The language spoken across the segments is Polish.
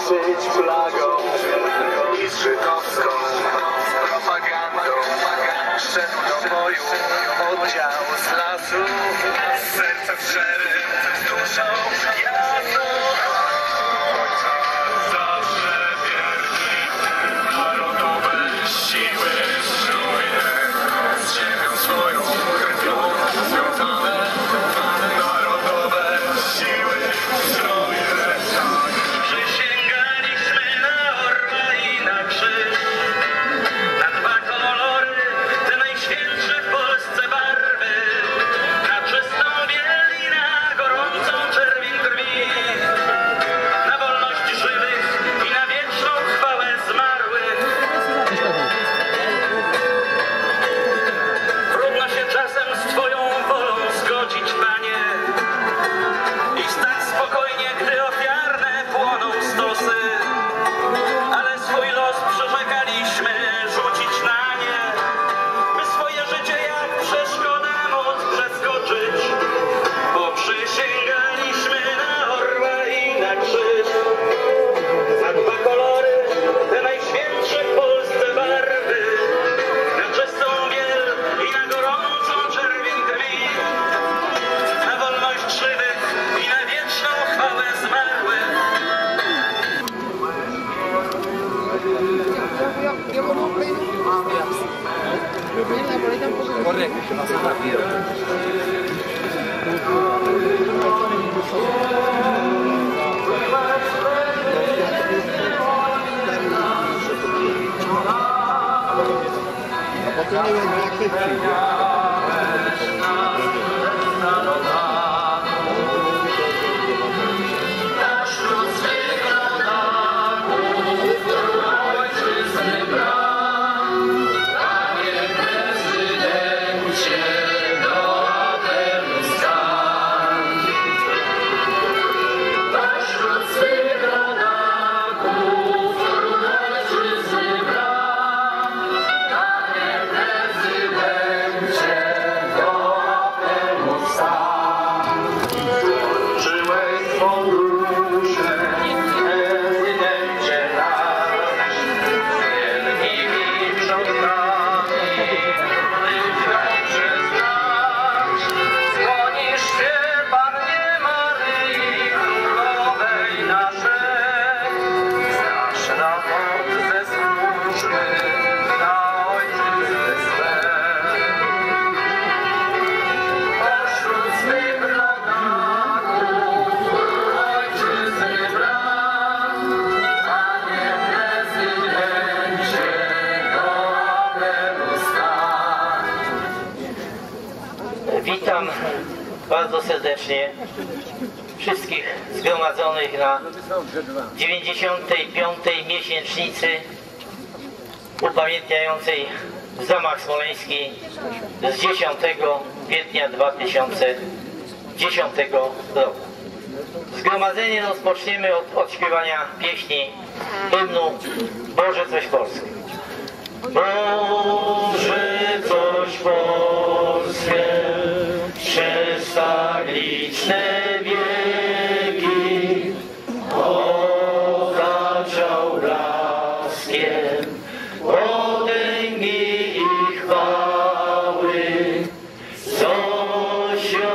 cieszyć flagą i żydowską propagandą. Szedł do boju oddział z lasu, serce w szereg, duszą jasną. Zawsze wierni narodowe siły czuje, z ziemią swoją krwią związane. Narodowe siły czuje. Przysięgaliśmy na orła i na krzyż, na dwa kolory, te najświętsze w Polsce barwy, na czystą biel i na gorącą czerwień krwi, na wolność żywych i na wieczną chwałę zmarłych. Trudno się czasem z Twoją wolą zgodzić, Panie, i stać spokojnie, gdy ofiarne płoną stosy, ale swój los przyrzekaliśmy rzucić na nie, by swoje życie jak przeszkodę móc przeskoczyć, bo przysięgaliśmy na orła i na krzyż, na dwa kolory, te najświętsze w Polsce barwy, na czystą biel i na gorącą czerwień krwi, na wolność żywych i na wieczną chwałę zmarłych. Correcto, se pasa rápido. A potem nie będzie jak tych Witam bardzo serdecznie wszystkich zgromadzonych na 95. miesięcznicy upamiętniającej zamach smoleński z 10 kwietnia 2010 roku. Zgromadzenie rozpoczniemy od odśpiewania pieśni hymnu Boże coś Polskie. Boże coś Polskie, przez tak liczne wieki otaczał blaskiem potęgi i chwały, co się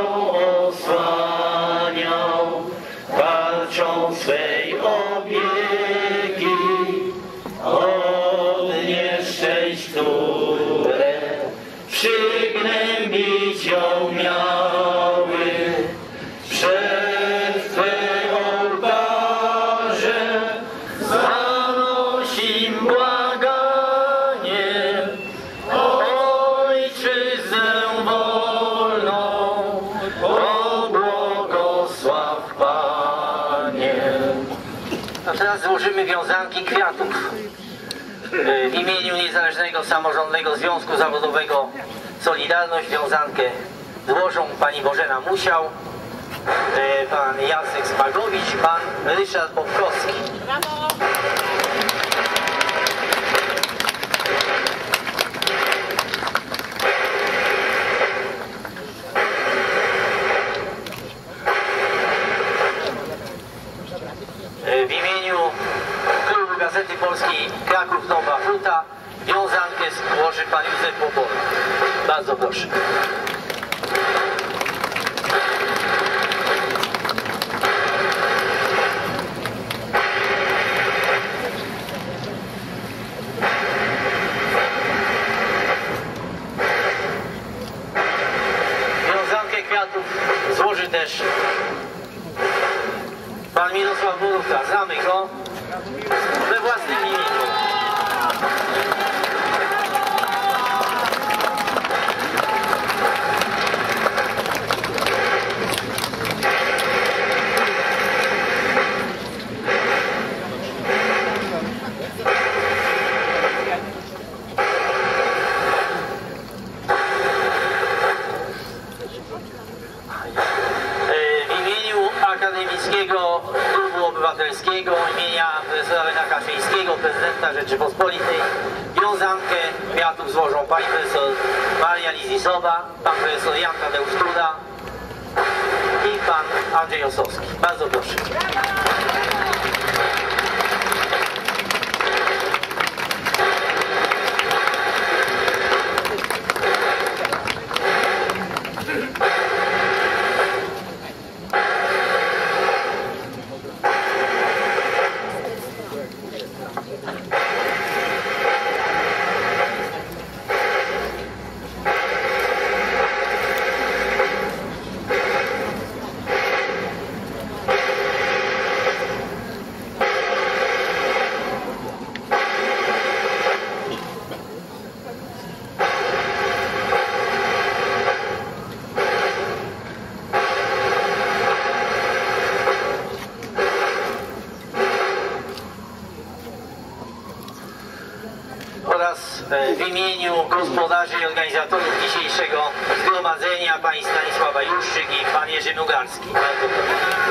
osłaniał tarczą swej opieki od nieszczęść, które przygnębić ją miały. Przed Twe ołtarze zanosimy błaganie, Ojczyznę wolną, pobłogosław Panie. A teraz złożymy wiązanki kwiatów. W imieniu Niezależnego Samorządnego Związku Zawodowego Solidarność wiązankę złożą pani Bożena Musiał, pan Jacek Spagowicz i pan Ryszard Bobkowski. Brawo! W imieniu Gazety Polskiej Kraków Nowa Huta wiązankę złoży pan Józef Bobola. Bardzo proszę. Wiązankę kwiatów złoży też pan Mirosław Boruta. Znamy go we własnym imieniu. Akademickiego Klubu Obywatelskiego imienia profesora Lecha Kaczyńskiego, prezydenta Rzeczypospolitej, wiązankę kwiatów złożą pani profesor Maria Lizisowa, pan profesor Jan Tadeusz Duda i pan Andrzej Osowski. Bardzo proszę. W imieniu gospodarzy i organizatorów dzisiejszego zgromadzenia pani Stanisława Juszczyk i pan Jerzy Nugarski. Bardzo proszę.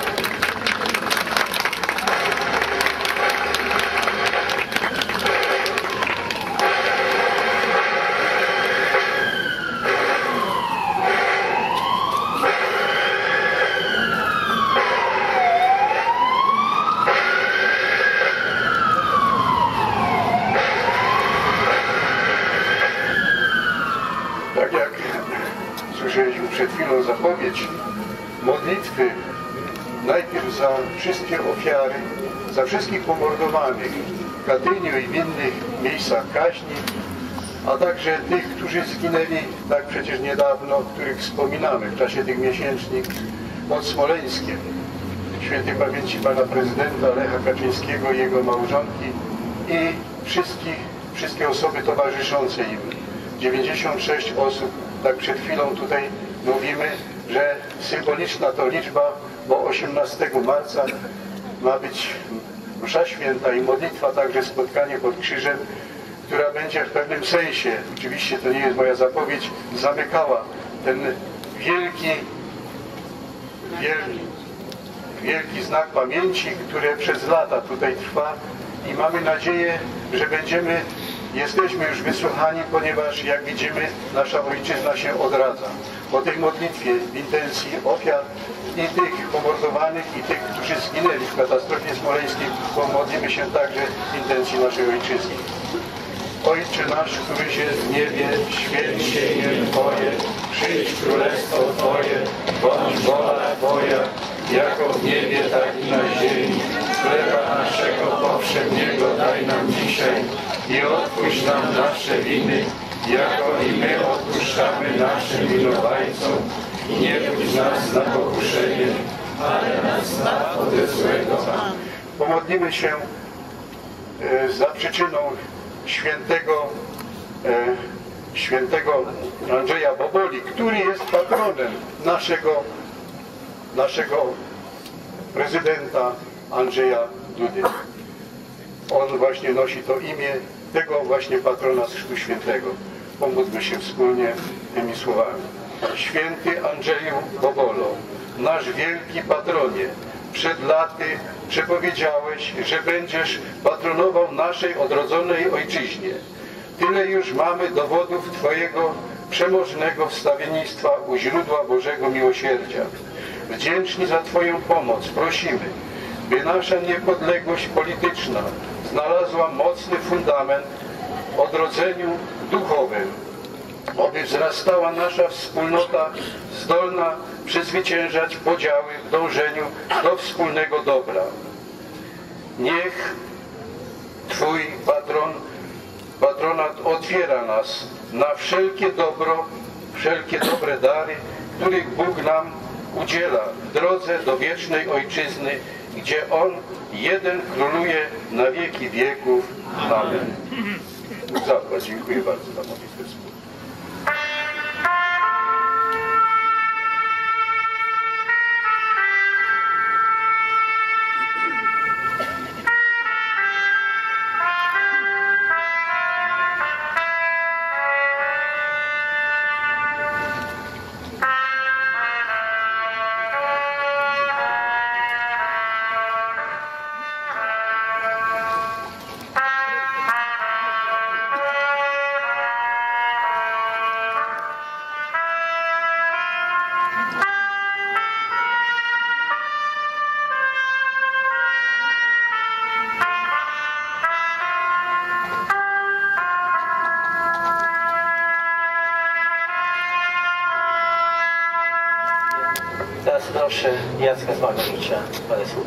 Tak jak słyszeliśmy przed chwilą zapowiedź modlitwy najpierw za wszystkie ofiary, za wszystkich pomordowanych w Katyniu i w innych miejscach kaźni, a także tych, którzy zginęli tak przecież niedawno, których wspominamy w czasie tych miesięcznych pod Smoleńskiem. Świętej pamięci pana prezydenta Lecha Kaczyńskiego i jego małżonki i wszystkie osoby towarzyszące im. 96 osób, tak przed chwilą tutaj mówimy, że symboliczna to liczba, bo 18 marca ma być msza święta i modlitwa, także spotkanie pod krzyżem, która będzie w pewnym sensie, oczywiście to nie jest moja zapowiedź, zamykała ten wielki znak pamięci, który przez lata tutaj trwa i mamy nadzieję, że jesteśmy już wysłuchani, ponieważ jak widzimy nasza ojczyzna się odradza. Po tej modlitwie w intencji ofiar i tych pomordowanych i tych, którzy zginęli w katastrofie smoleńskiej, pomodlimy się także w intencji naszej ojczyzny. Ojcze nasz, któryś jest w niebie, święć się imię Twoje, przyjdź królestwo Twoje, bądź wola Twoja, jako w niebie, tak i na ziemi. Chleba naszego powszedniego daj nam dzisiaj i odpuść nam nasze winy, jako i my odpuszczamy naszym winowajcom. I nie budź nas na pokuszenie, ale nas zbaw ode złego. Pomodlimy się za przyczyną świętego Andrzeja Boboli, który jest patronem naszego prezydenta Andrzeja Dudy. On właśnie nosi to imię tego właśnie patrona Chrztu Świętego. Pomódlmy się wspólnie tymi słowami. Święty Andrzeju Bobolo, nasz wielki patronie, przed laty przepowiedziałeś, że będziesz patronował naszej odrodzonej ojczyźnie. Tyle już mamy dowodów Twojego przemożnego wstawiennictwa u źródła Bożego miłosierdzia. Wdzięczni za Twoją pomoc prosimy, by nasza niepodległość polityczna znalazła mocny fundament w odrodzeniu duchowym. Oby wzrastała nasza wspólnota zdolna przezwyciężać podziały w dążeniu do wspólnego dobra. Niech Twój patronat otwiera nas na wszelkie dobro, wszelkie dobre dary, których Bóg nam udziela w drodze do wiecznej Ojczyzny, gdzie On jeden króluje na wieki wieków. Amen. Zapłać. Dziękuję bardzo za modlitwę wspólną. Teraz proszę Jacka Zbawowicza, parę słów.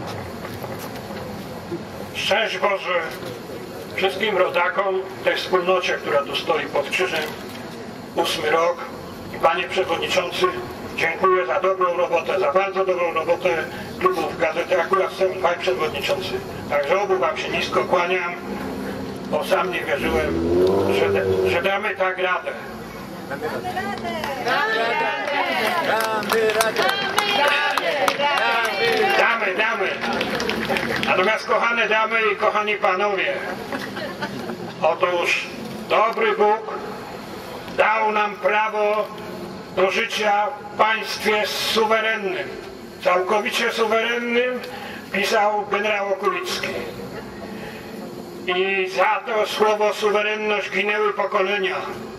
Szczęść Boże wszystkim rodakom, tej wspólnocie, która tu stoi pod krzyżem 8 rok. I Panie Przewodniczący, dziękuję za dobrą robotę, za bardzo dobrą robotę klubów gazety. Akurat są dwaj przewodniczący. Także obu Wam się nisko kłaniam, bo sam nie wierzyłem, że damy tak radę. Damy. Natomiast kochane damy i kochani panowie, otóż dobry Bóg dał nam prawo do życia w państwie suwerennym, całkowicie suwerennym, pisał generał Okulicki. I za to słowo suwerenność ginęły pokolenia.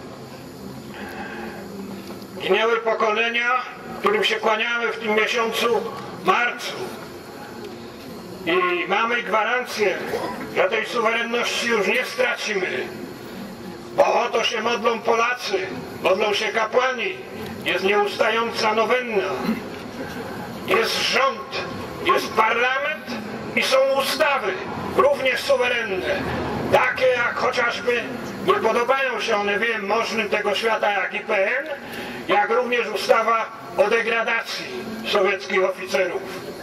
Ginęły pokolenia, którym się kłaniamy w tym miesiącu marcu. I mamy gwarancję, że tej suwerenności już nie stracimy. Bo o to się modlą Polacy, modlą się kapłani. Jest nieustająca nowenna. Jest rząd, jest parlament i są ustawy, również suwerenne. Takie jak chociażby, nie podobają się one, wiem, możnym tego świata jak IPN, jak również ustawa o degradacji sowieckich oficerów.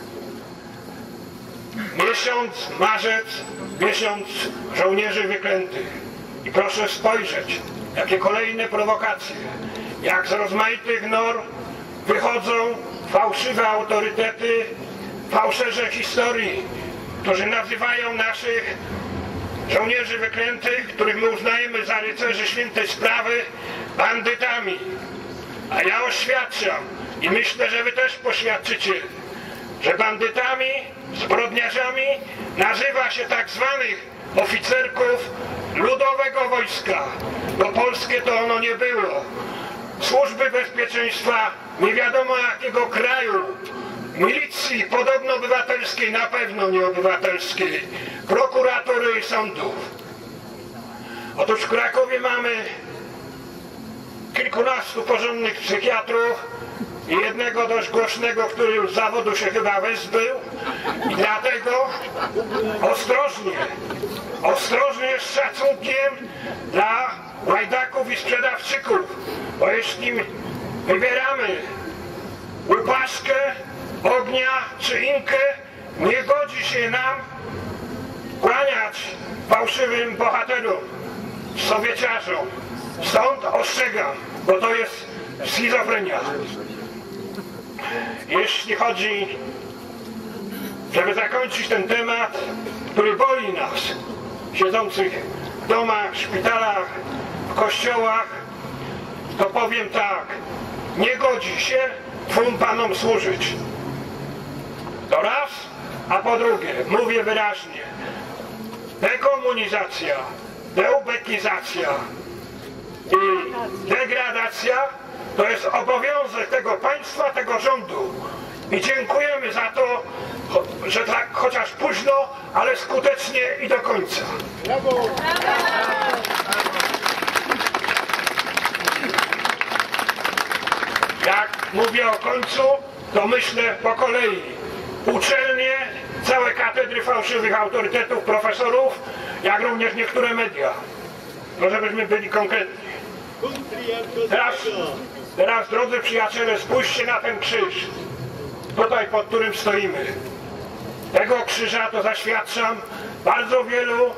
Miesiąc marzec, miesiąc żołnierzy wyklętych. I proszę spojrzeć, jakie kolejne prowokacje. Jak z rozmaitych nor wychodzą fałszywe autorytety, fałszerze historii, którzy nazywają naszych żołnierzy wyklętych, których my uznajemy za rycerzy świętej sprawy, bandytami. A ja oświadczam i myślę, że wy też poświadczycie, że bandytami, zbrodniarzami nazywa się tak zwanych oficerków ludowego wojska, bo polskie to ono nie było. Służby bezpieczeństwa nie wiadomo jakiego kraju, milicji podobno obywatelskiej, na pewno nie obywatelskiej, prokuratury i sądów. Otóż w Krakowie mamy kilkunastu porządnych psychiatrów i jednego dość głośnego, który już z zawodu się chyba wyzbył, i dlatego ostrożnie z szacunkiem dla łajdaków i sprzedawczyków, bo jeśli wybieramy Łupaszkę, Ognia czy Inkę, nie godzi się nam kłaniać fałszywym bohaterom, sowieciarzom. Stąd ostrzegam, bo to jest schizofrenia. Jeśli chodzi, żeby zakończyć ten temat, który boli nas, siedzących w domach, szpitalach, w kościołach, to powiem tak, nie godzi się dwóm panom służyć. To raz, a po drugie, mówię wyraźnie, dekomunizacja, deubekizacja i degradacja to jest obowiązek tego państwa, tego rządu. i dziękujemy za to, że tak chociaż późno, ale skutecznie i do końca. Brawo! Jak mówię o końcu, to myślę po kolei. Uczelnie, całe katedry fałszywych autorytetów, profesorów, jak również niektóre media. No żebyśmy byli konkretni. Teraz, drodzy przyjaciele, spójrzcie na ten krzyż. Tutaj, pod którym stoimy. Tego krzyża, to zaświadczam, bardzo wielu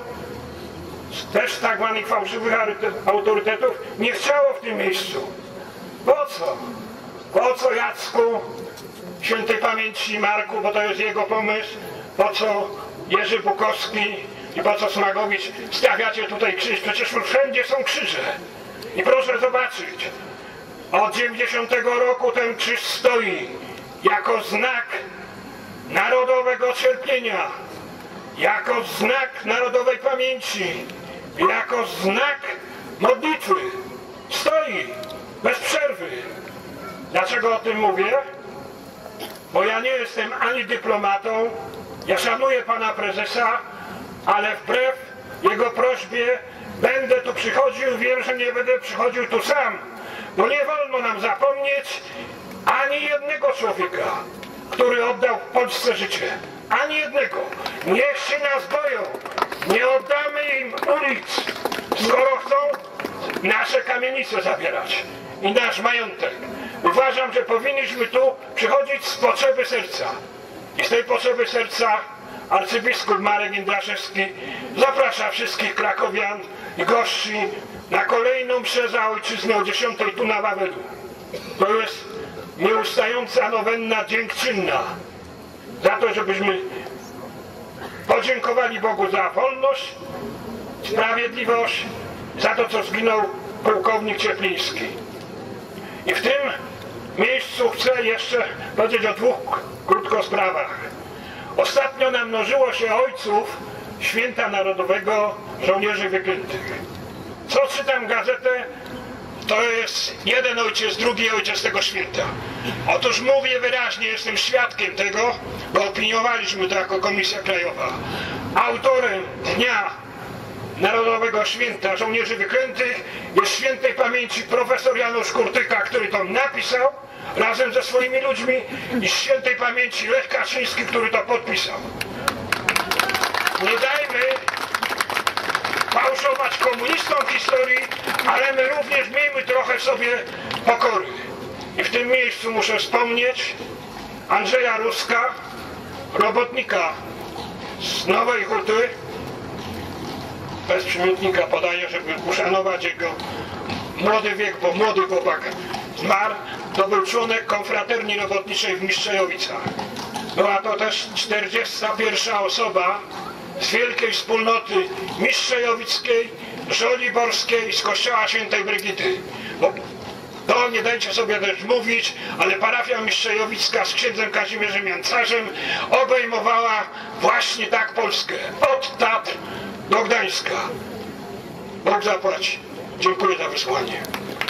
też tak zwanych fałszywych autorytetów nie chciało w tym miejscu. Po co? Po co Jacku, świętej pamięci Marku, bo to jest jego pomysł, po co Jerzy Bukowski i po co Smagowicz stawiacie tutaj krzyż? Przecież wszędzie są krzyże. I proszę zobaczyć, od 90 roku ten krzyż stoi jako znak narodowego cierpienia, jako znak narodowej pamięci, jako znak modlitwy. Stoi bez przerwy. Dlaczego o tym mówię? Bo ja nie jestem ani dyplomatą, ja szanuję pana prezesa, ale wbrew jego prośbie będę tu przychodził, wiem, że nie będę przychodził tu sam, bo nie wolno nam zapomnieć ani jednego człowieka, który oddał w Polsce życie. Ani jednego. Niech się nas boją. Nie oddamy im ulic, skoro chcą nasze kamienice zabierać i nasz majątek. Uważam, że powinniśmy tu przychodzić z potrzeby serca. I z tej potrzeby serca arcybiskup Marek Jędraszewski zaprasza wszystkich krakowian i gości na kolejną mszę za ojczyznę o 10 tu na Wawelu. To jest nieustająca nowenna dziękczynna za to, żebyśmy podziękowali Bogu za wolność, sprawiedliwość, za to, co zginął pułkownik Ciepliński. I w tym miejscu chcę jeszcze powiedzieć o dwóch krótko sprawach. Ostatnio namnożyło się ojców Święta Narodowego Żołnierzy Wyklętych. Co czytam gazetę, to jest jeden ojciec, drugi ojciec tego święta. Otóż mówię wyraźnie, jestem świadkiem tego, bo opiniowaliśmy to jako Komisja Krajowa. Autorem Dnia Narodowego Święta Żołnierzy Wyklętych jest świętej pamięci profesor Janusz Kurtyka, który to napisał razem ze swoimi ludźmi, i świętej pamięci Lech Kaczyński, który to podpisał. Nie dajmy fałszować komunistom historii, ale my również miejmy trochę w sobie pokory. I w tym miejscu muszę wspomnieć Andrzeja Ruska, robotnika z Nowej Huty. Bez przymiotnika podaję, żeby uszanować jego młody wiek, bo młody chłopak zmarł. To był członek konfraterni robotniczej w Mistrzejowicach. Była to też 41. osoba z wielkiej wspólnoty mistrzejowickiej, żoliborskiej, z kościoła świętej Brygidy. Bo to nie dajcie sobie też mówić, ale parafia mistrzejowicka z księdzem Kazimierzem Jancarzem obejmowała właśnie tak Polskę, od Tatr do Gdańska. Bóg zapłaci. Dziękuję za wysłanie.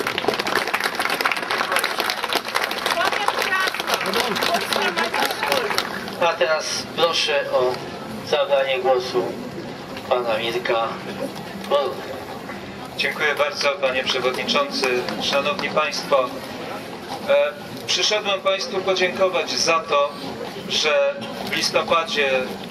A teraz proszę o zabranie głosu pana Mirka. Dziękuję bardzo, panie przewodniczący. Szanowni państwo, przyszedłem państwu podziękować za to, że w listopadzie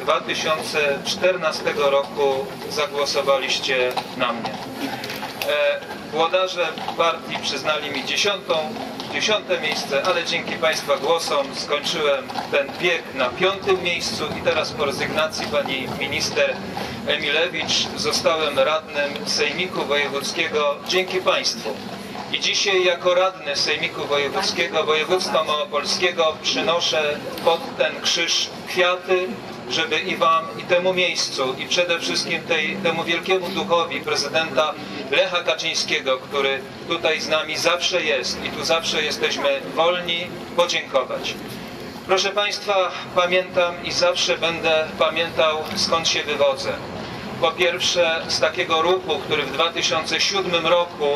2014 roku zagłosowaliście na mnie. Włodarze partii przyznali mi 10. miejsce, ale dzięki państwa głosom skończyłem ten bieg na 5. miejscu i teraz po rezygnacji pani minister Emilewicz zostałem radnym Sejmiku Wojewódzkiego dzięki państwu. I dzisiaj jako radny Sejmiku Wojewódzkiego Województwa Małopolskiego przynoszę pod ten krzyż kwiaty, żeby i wam, i temu miejscu, i przede wszystkim temu wielkiemu duchowi prezydenta Lecha Kaczyńskiego, który tutaj z nami zawsze jest i tu zawsze jesteśmy wolni, podziękować. Proszę państwa, pamiętam i zawsze będę pamiętał, skąd się wywodzę. Po pierwsze z takiego ruchu, który w 2007 roku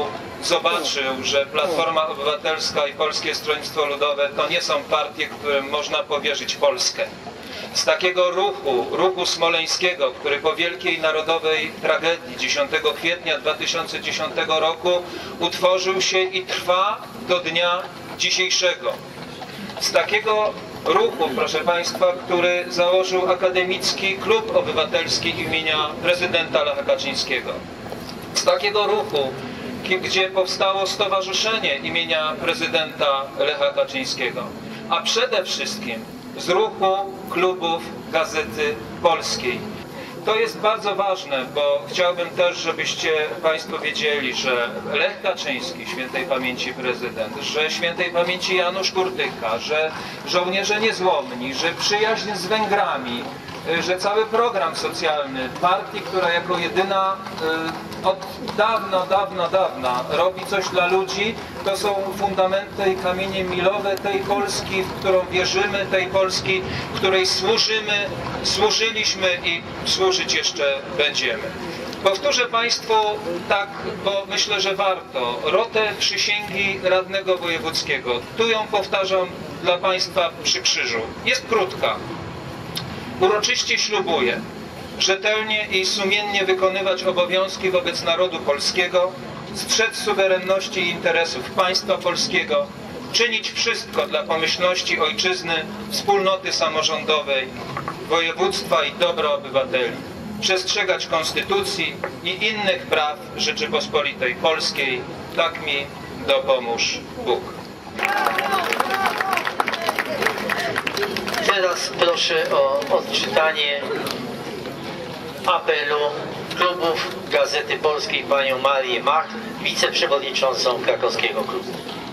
zobaczył, że Platforma Obywatelska i Polskie Stronnictwo Ludowe to nie są partie, którym można powierzyć Polskę. Z takiego ruchu smoleńskiego, który po wielkiej narodowej tragedii 10 kwietnia 2010 roku utworzył się i trwa do dnia dzisiejszego. Z takiego ruchu, proszę Państwa, który założył Akademicki Klub Obywatelski imienia prezydenta Lecha Kaczyńskiego. Z takiego ruchu, gdzie powstało Stowarzyszenie imienia prezydenta Lecha Kaczyńskiego. A przede wszystkim z ruchu klubów Gazety Polskiej. To jest bardzo ważne, bo chciałbym też, żebyście Państwo wiedzieli, że Lech Kaczyński, świętej pamięci prezydent, że świętej pamięci Janusz Kurtyka, że żołnierze niezłomni, że przyjaźń z Węgrami, że cały program socjalny partii, która jako jedyna od dawna robi coś dla ludzi, to są fundamenty i kamienie milowe tej Polski, w którą wierzymy, tej Polski, której służyliśmy i służyć jeszcze będziemy. Powtórzę Państwu tak, bo myślę, że warto, rotę przysięgi radnego wojewódzkiego. Tu ją powtarzam dla Państwa przy krzyżu. Jest krótka. Uroczyście ślubuję rzetelnie i sumiennie wykonywać obowiązki wobec narodu polskiego, strzec suwerenności i interesów państwa polskiego, czynić wszystko dla pomyślności ojczyzny, wspólnoty samorządowej, województwa i dobra obywateli, przestrzegać konstytucji i innych praw Rzeczypospolitej Polskiej. Tak mi dopomóż Bóg. Teraz proszę o odczytanie apelu klubów Gazety Polskiej panią Marię Mach, wiceprzewodniczącą krakowskiego klubu.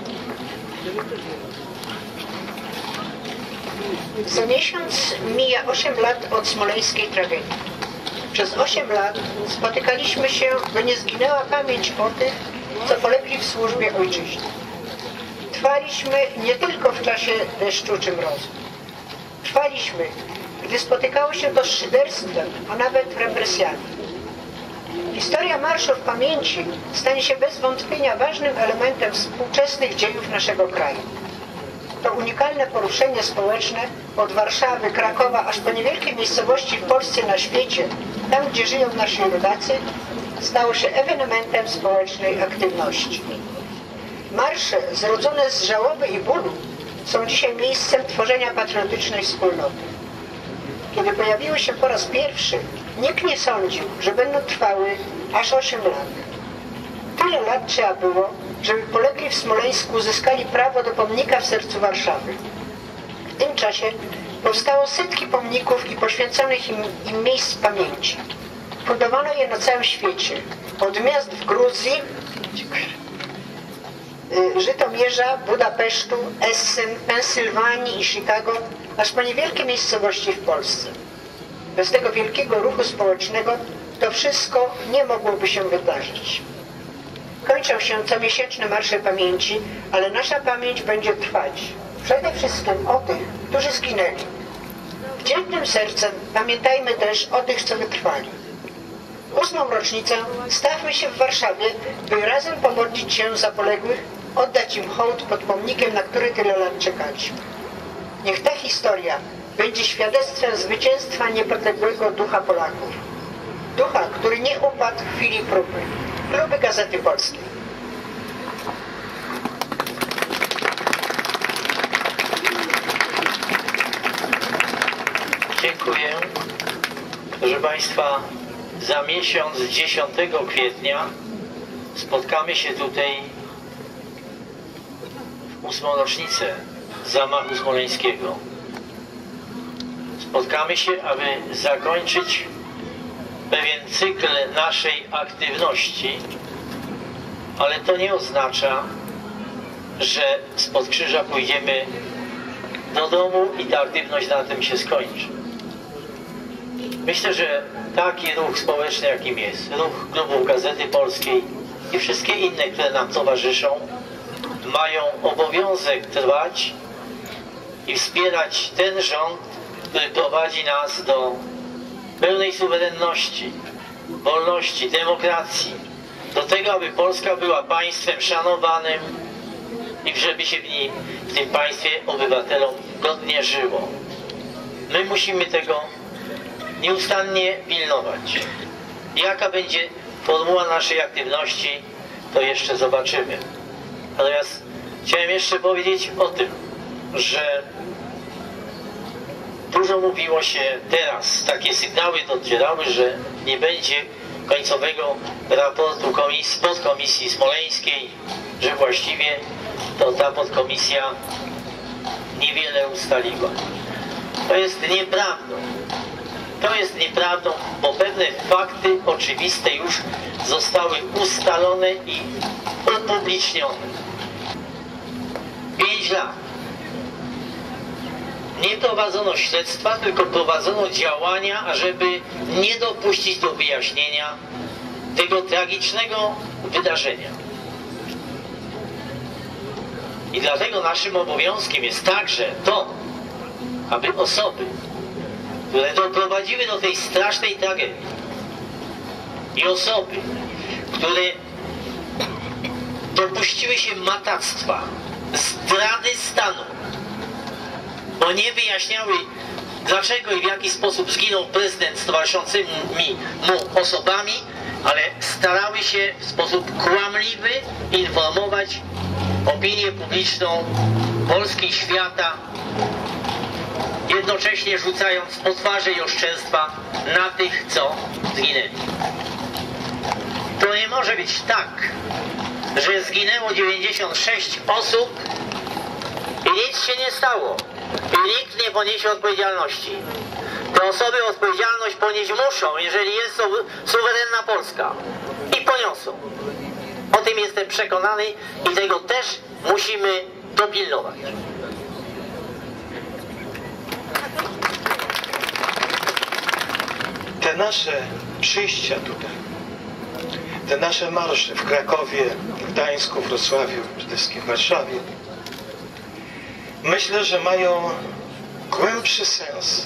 Za miesiąc mija 8 lat od smoleńskiej tragedii. Przez 8 lat spotykaliśmy się, by nie zginęła pamięć o tych, co polegli w służbie ojczyźnie. Trwaliśmy nie tylko w czasie deszczu czy mrozu. Trwaliśmy, gdy spotykało się to z szyderstwem, a nawet represjami. Historia Marszów Pamięci stanie się bez wątpienia ważnym elementem współczesnych dziejów naszego kraju. To unikalne poruszenie społeczne od Warszawy, Krakowa, aż po niewielkie miejscowości w Polsce i na świecie, tam gdzie żyją nasi rodacy, stało się ewenementem społecznej aktywności. Marsze zrodzone z żałoby i bólu są dzisiaj miejscem tworzenia patriotycznej wspólnoty. Kiedy pojawiły się po raz pierwszy, nikt nie sądził, że będą trwały aż 8 lat. Tyle lat trzeba było, żeby polegli w Smoleńsku uzyskali prawo do pomnika w sercu Warszawy. W tym czasie powstało setki pomników i poświęconych im miejsc pamięci. Budowano je na całym świecie, od miast w Gruzji, Żytomierza, Budapesztu, Essen, Pensylwanii i Chicago, aż po niewielkie miejscowości w Polsce. Bez tego wielkiego ruchu społecznego to wszystko nie mogłoby się wydarzyć. Kończą się comiesięczne marsze pamięci, ale nasza pamięć będzie trwać. Przede wszystkim o tych, którzy zginęli. Wdzięcznym sercem pamiętajmy też o tych, co wytrwali. 8. rocznicę stawmy się w Warszawie, by razem pomodlić się za poległych, oddać im hołd pod pomnikiem, na który tyle lat czekaliśmy. Niech ta historia będzie świadectwem zwycięstwa niepodległego ducha Polaków. Ducha, który nie upadł w chwili próby. Kluby Gazety Polskiej. Dziękuję. Proszę Państwa, za miesiąc 10 kwietnia spotkamy się tutaj w 8. rocznicę zamachu smoleńskiego. Spotkamy się, aby zakończyć pewien cykl naszej aktywności, ale to nie oznacza, że spod krzyża pójdziemy do domu i ta aktywność na tym się skończy. Myślę, że taki ruch społeczny, jakim jest ruch klubów Gazety Polskiej i wszystkie inne, które nam towarzyszą, mają obowiązek trwać i wspierać ten rząd, który prowadzi nas do pełnej suwerenności, wolności, demokracji, do tego, aby Polska była państwem szanowanym i żeby się w tym państwie obywatelom godnie żyło. My musimy tego nieustannie pilnować. Jaka będzie formuła naszej aktywności, to jeszcze zobaczymy. Natomiast chciałem jeszcze powiedzieć o tym, że dużo mówiło się teraz, takie sygnały docierały, że nie będzie końcowego raportu podkomisji smoleńskiej, że właściwie to ta podkomisja niewiele ustaliła. To jest nieprawdą. To jest nieprawdą, bo pewne fakty oczywiste już zostały ustalone i upublicznione. 5 lat. Nie prowadzono śledztwa, tylko prowadzono działania, ażeby nie dopuścić do wyjaśnienia tego tragicznego wydarzenia. I dlatego naszym obowiązkiem jest także to, aby osoby, które doprowadziły do tej strasznej tragedii i osoby, które dopuściły się matactwa, zdrady stanu, bo nie wyjaśniały, dlaczego i w jaki sposób zginął prezydent z towarzyszącymi mu osobami, ale starały się w sposób kłamliwy informować opinię publiczną Polski i świata, jednocześnie rzucając potwarze i oszczerstwa na tych, co zginęli. To nie może być tak, że zginęło 96 osób i nic się nie stało i nikt nie poniesie odpowiedzialności. Te osoby odpowiedzialność ponieść muszą, jeżeli jest to suwerenna Polska, i poniosą. O tym jestem przekonany i tego też musimy dopilnować. Te nasze przyjścia tutaj, te nasze marsze w Krakowie, w Gdańsku, Wrocławiu, przede wszystkim w Warszawie, myślę, że mają głębszy sens,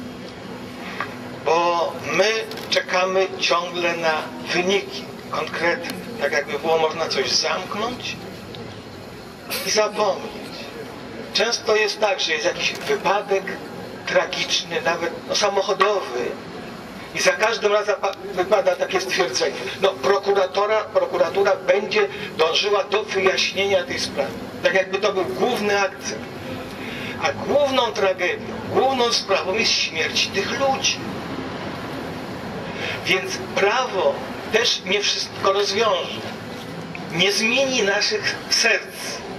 bo my czekamy ciągle na wyniki konkretne, tak jakby było można coś zamknąć i zapomnieć. Często jest tak, że jest jakiś wypadek tragiczny, nawet samochodowy, i za każdym razem wypada takie stwierdzenie. No, prokuratura będzie dążyła do wyjaśnienia tej sprawy. Tak jakby to był główny akcent. A główną tragedią, główną sprawą jest śmierć tych ludzi. Więc prawo też nie wszystko rozwiąże. Nie zmieni naszych serc.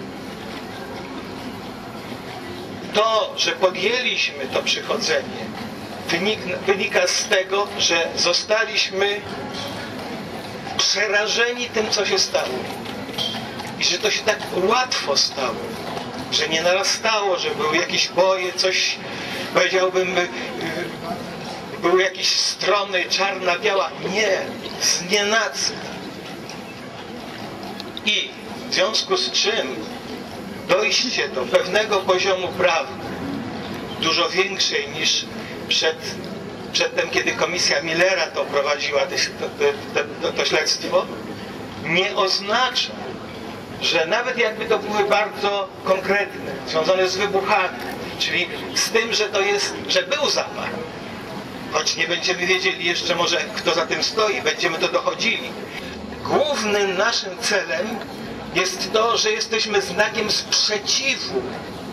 To, że podjęliśmy to przychodzenie, wynika z tego, że zostaliśmy przerażeni tym, co się stało. I że to się tak łatwo stało, że nie narastało, że były jakieś boje, coś, powiedziałbym, były jakieś strony, czarna, biała. Nie, znienacka. I w związku z czym dojście do pewnego poziomu prawdy, dużo większej niż przedtem, kiedy komisja Millera to prowadziła, to śledztwo, nie oznacza, że nawet jakby to były bardzo konkretne, związane z wybuchami, czyli z tym, że to jest, że był zapach, choć nie będziemy wiedzieli jeszcze może, kto za tym stoi, będziemy to dochodzili. Głównym naszym celem jest to, że jesteśmy znakiem sprzeciwu,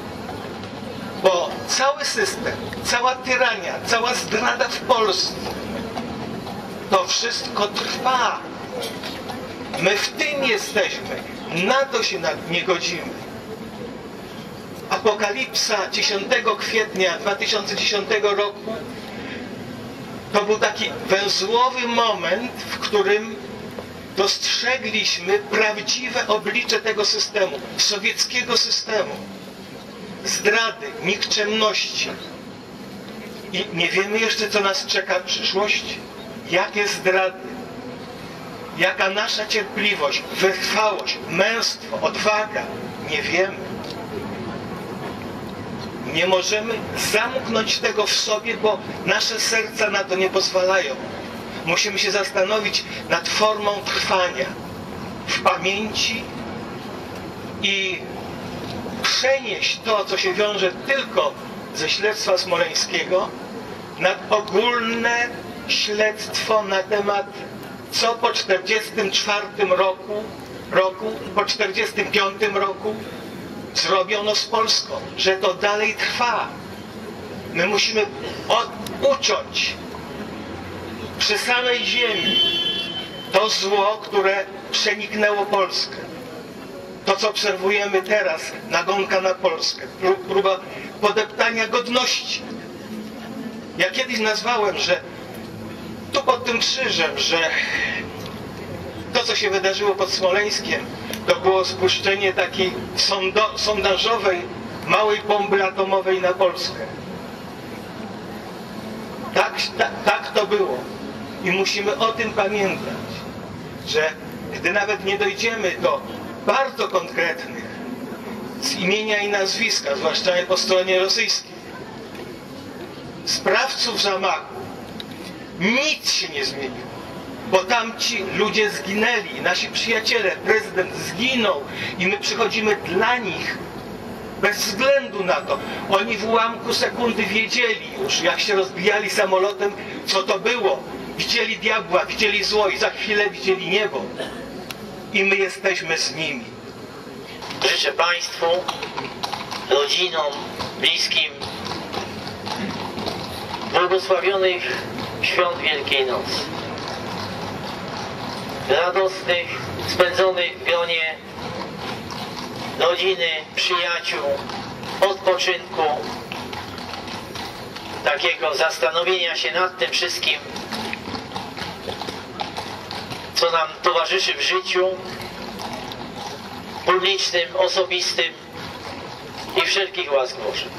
bo cały system, cała tyrania, cała zdrada w Polsce, to wszystko trwa. My w tym jesteśmy. Na to się nie godzimy. Apokalipsa 10 kwietnia 2010 roku to był taki węzłowy moment, w którym dostrzegliśmy prawdziwe oblicze tego systemu, sowieckiego systemu. Zdrady, nikczemności. I nie wiemy jeszcze, co nas czeka w przyszłości. Jakie zdrady, jaka nasza cierpliwość, wytrwałość, męstwo, odwaga. Nie wiemy. Nie możemy zamknąć tego w sobie, bo nasze serca na to nie pozwalają. musimy się zastanowić nad formą trwania w pamięci i przenieść to, co się wiąże tylko ze śledztwa smoleńskiego, nad ogólne śledztwo na temat, co po 1944 roku, po 1945 roku zrobiono z Polską, że to dalej trwa. My musimy uciąć przy samej ziemi to zło, które przeniknęło Polskę. To, co obserwujemy teraz, nagonka na Polskę, próba podeptania godności. Ja kiedyś nazwałem, że tu pod tym krzyżem, że to, co się wydarzyło pod Smoleńskiem, to było spuszczenie takiej sondażowej, małej bomby atomowej na Polskę. Tak to było. I musimy o tym pamiętać, że gdy nawet nie dojdziemy do bardzo konkretnych z imienia i nazwiska, zwłaszcza po stronie rosyjskiej, sprawców zamachu, nic się nie zmieniło. Bo tamci ludzie zginęli, nasi przyjaciele, prezydent zginął i my przychodzimy dla nich bez względu na to. Oni w ułamku sekundy wiedzieli już, jak się rozbijali samolotem, co to było. Widzieli diabła, widzieli zło i za chwilę widzieli niebo. I my jesteśmy z nimi. Życzę Państwu, rodzinom, bliskim błogosławionych świąt Wielkiej Nocy. Radosnych, spędzonych w gronie rodziny, przyjaciół, odpoczynku, takiego zastanowienia się nad tym wszystkim, co nam towarzyszy w życiu publicznym, osobistym i wszelkich łask Bożych.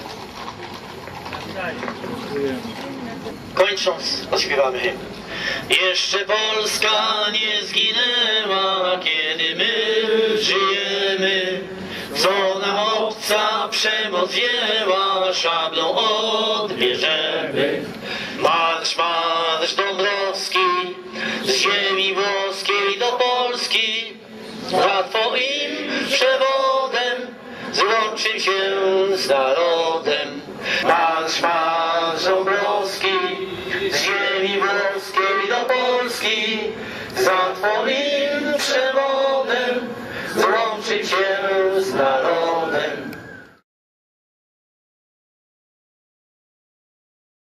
Kończąc, odśpiewamy hymn. Jeszcze Polska nie zginęła, kiedy my żyjemy, co nam obca przemoc wzięła, szablą odbierzemy. Marsz, marsz Dąbrowski, z ziemi włoskiej do Polski, za Twoim przewodem złączył się z narodem. Marsz, marsz Dąbrowski, z ziemi włoskiej do Polski, za Twoim przewodem złączył się z narodem.